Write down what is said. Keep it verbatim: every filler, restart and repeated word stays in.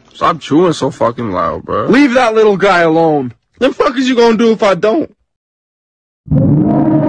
Stop chewing so fucking loud, bro. Leave that little guy alone. The fuck is you gonna do if I don't?